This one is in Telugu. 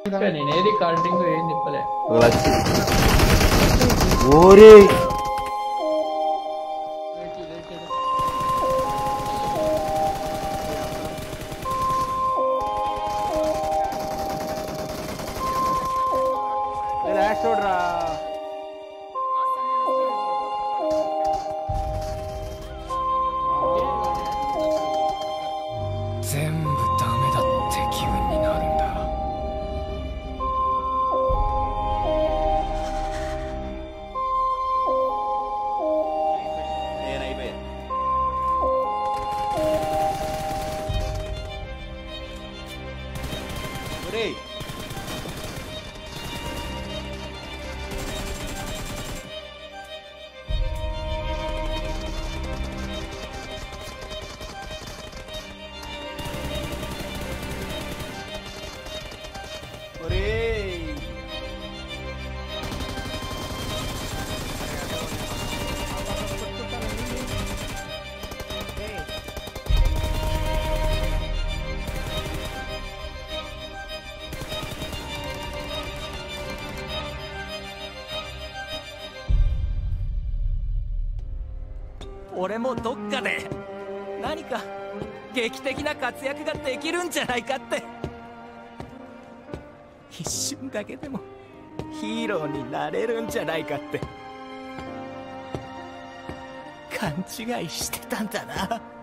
నేనేది కార్డింగ్ ఏం తిప్పలే. ఓరే చూడరా 俺もどっかで何か劇的な活躍ができるんじゃないかって、一瞬だけでもヒーローになれるんじゃないかって勘違いしてたんだな。